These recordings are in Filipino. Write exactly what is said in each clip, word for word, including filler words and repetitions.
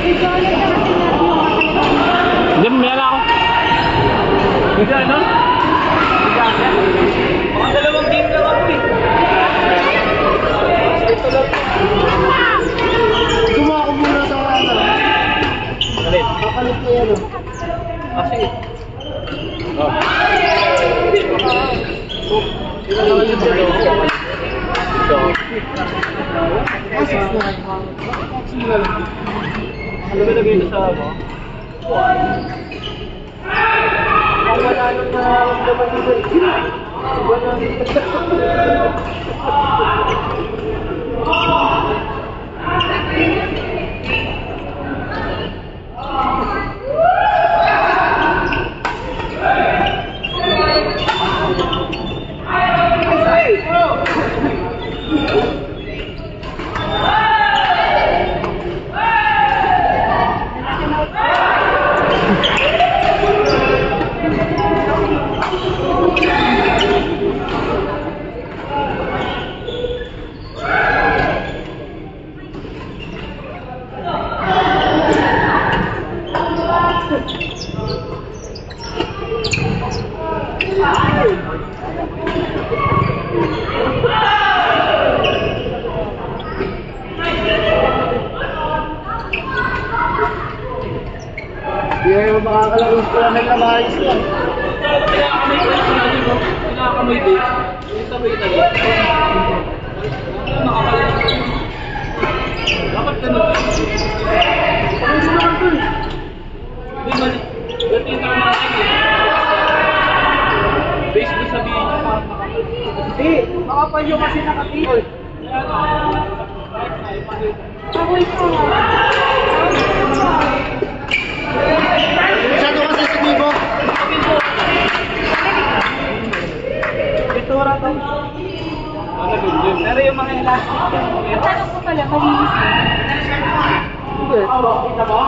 Hindi, mayala ako. Hindi, ano? Mga dalawang game lang ako eh. Ito lang. Gumawa ko muna sa ano. Alin? Makalit ko yan o. Kasi. Oh. Sino naman yung dito? Ito. Asis na. Ano ba lagay ito sa ano? Ang wala nung nararamdaman ko sa ito. Wala nung Hindi ayaw makakalagos ko lang na maayos lang. Kinakamoy din. Yung sabay na lang. Dapat ganun. Ayos naman ko eh. Hindi man. Dati yung naman eh. Based doon sabihin niyo parang nakapal. Hindi, makapal yung kasi nakatil. Ako ito. Masyado kasi sa Bibo. Bitura to. Pero yung mga elastic yan. Tanong ko pala, malinis eh. Sige. Kita mo?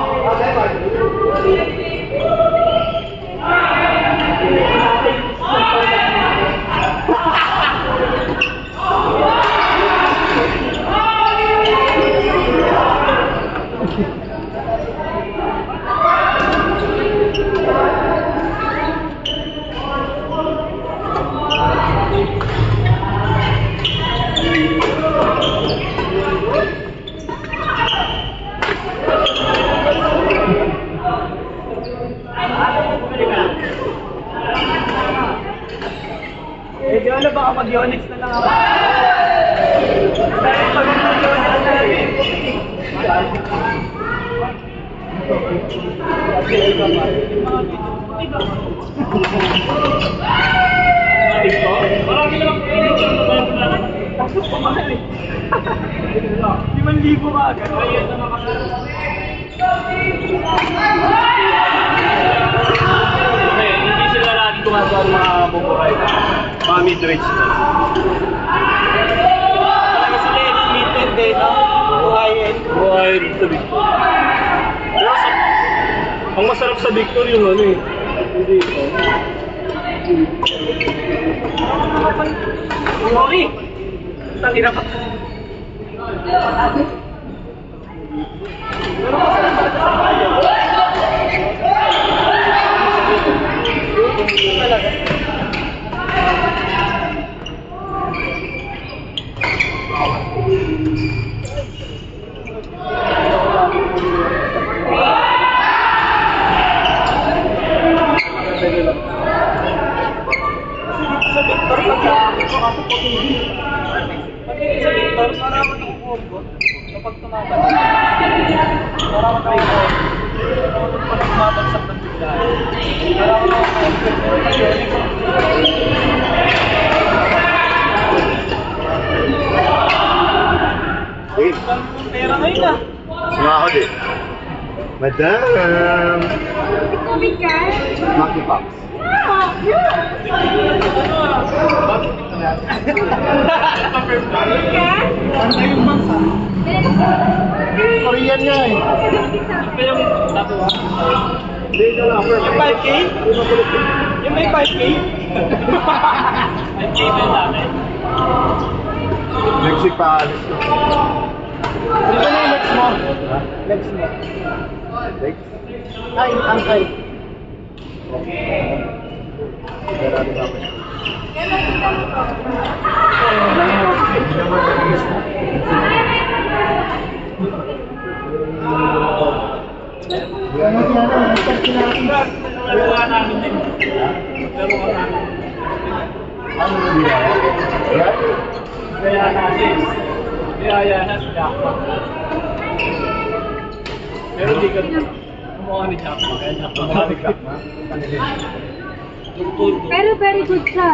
Eh, di wala baka mag-Yonex na lang ako. Dahil pag mag-Yonex na namin. Marami lang tapos pamahal eh. limang libo ka agad. Ayan na makakala. Okay, hindi sila lagi gumagawa ng mga bubuhay. Mga mid-range na. Talaga sila yung mid-end eh, no? Buhayin. Buhayin sa Victor. Pero sa... Ang masarap sa Victor yung ano eh. Hindi ito. Sorry! Tangina ka. Pero masarap sa kaya. Talaga. Sa Victor, pag-aakit ko kasi po hindi. Pag-aakit sa Victor, maraman ang combo kapag tumatag. Maraman tayo ko. Pag tumabagsak ng biglaan. Maraman ang Eh, ang pera ngayon ah. sumahod eh. Madam! Ikaw ka? Marky Fox. Wow! Ano yung bansa? Korean nga eh. Pero yung tapo. Hindi ka lang. Yung five K? Yung may five K? five K ba yung dati? Mexic pa alis ko. Dito na yung legs mo. Legs mo. Legs? Ay, ankle. Sigurado ba ako? Ano siya na? Nagtag sila natin. Dalawa namin din. Dalawa namin. Ano na nila? Yan? Kaya natin. Kaya na si Jackpot. Pero di ka kumukha ni Jackpot. Kaya Jackpot. Kumukha ni Jackpot. Pero very good siya.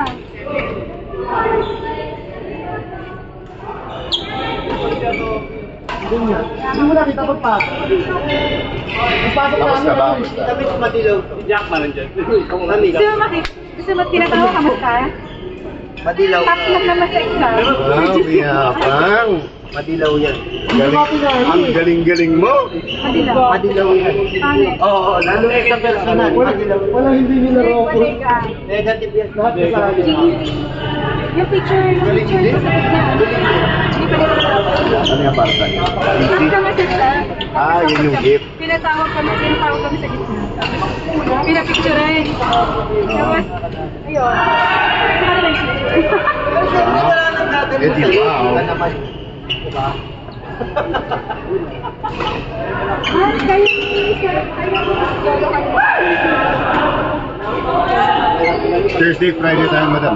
Hindi mo nakita pagpasok. Pagpasok Tapos namin na ba? ako, kami madilaw. Si Jackpot nandiyan. Kami. Gusto mo makik... Gusto mo tinatawa ka basta? Madilaw. Top lang naman sa exam. Wow, biyapang. Madilaw yan. Galing, ang galing-galing mo. Madilaw. Madilaw yan. Pangit. Oo, lalo na sa personal. Madilaw. Walang hindi nilaro ko. Balikan. Negative yan. Lahat sa akin. Yung picture, yung picture sa sakit niya. Hindi pa nila natapos. Ano yung para sa'yo? Ang kamasit siya. Ah, yun yung gift. Pinatawag kami, pinatawag kami sa gitna. Pinapicture rin. Tapos, ayun. Para lang picture. Eh, di ba? oh. Wala naman. Diba? Ah, kayo Thursday, Friday tayo, madam.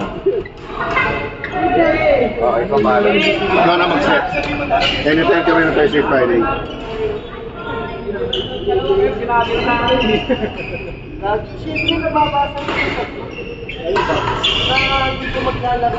Oo, ikaw mahal. Ikaw na mag-set. Anytime kami ng Thursday, Friday. Siyempre nababasa ko sa na hindi ko maglalaro.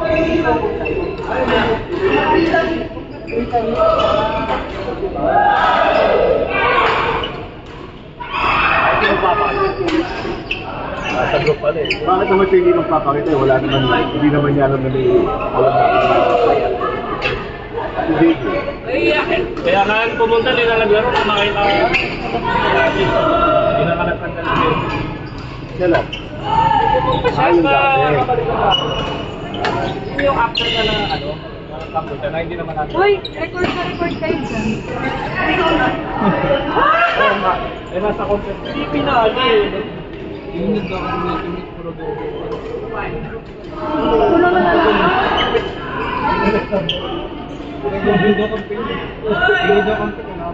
Sa group pala eh. Bakit naman siya hindi magpapakita eh? Wala naman, hindi naman niya alam na may alam natin. Hindi. Kaya nga pumunta din na naglaro na makita ko. Hindi na ka nagpandal din. Siya lang. Ayun dati. Yung after na na ano, computer na hindi naman natin. Uy, record na record kayo dyan. Oo nga. Eh nasa computer. Hindi pinali eh. Yung nagkakaroon puro doon. Puno na lang. Video campaign. Video campaign na.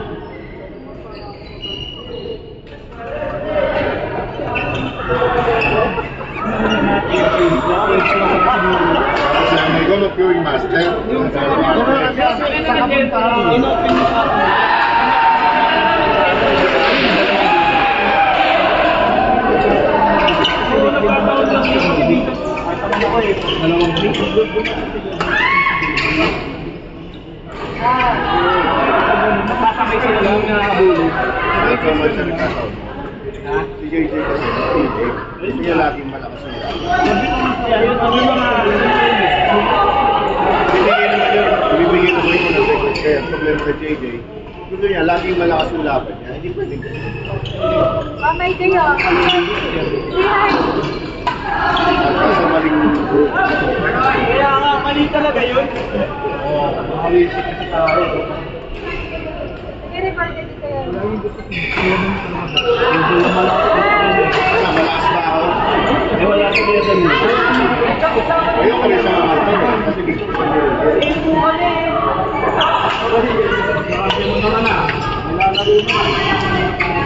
May goal of viewing master. Nakakabay sila lang na nakabulo. Ito mo siya nagkakaroon. Si J J kasi si T J. Hindi niya laging malakas ang lakas. Yun, ang mga Bibigyan naman yun. Bibigyan naman yun ng second share. Problema sa J J. Gusto niya, laging malakas yung laban niya. Hindi pwedeng ganun. Ah, may kayo. Hi. At sa maling group. Kaya nga, mali talaga yun. Oo, makawisip kasi tayo. I-record kayo kayo. Wala, malakas ba ako? eh wala ko kaya doon. Ayoko rin sa mga kasi gusto ko siya. Marami mo naman na. Nilalaro mo.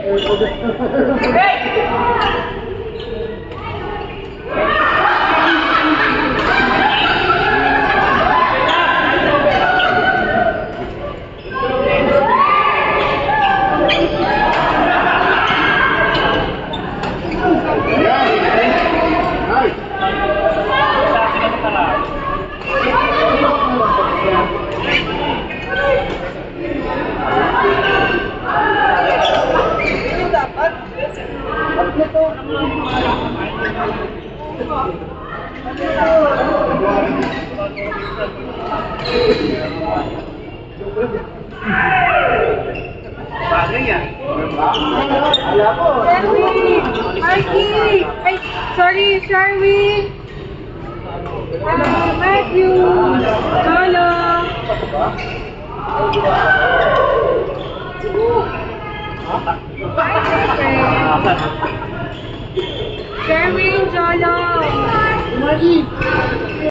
Bagay yan. Sherwin! Marky! Ay, sorry, Sherwin! Ah, Matthew! Lolo! Sherwin, Jolo! Marky!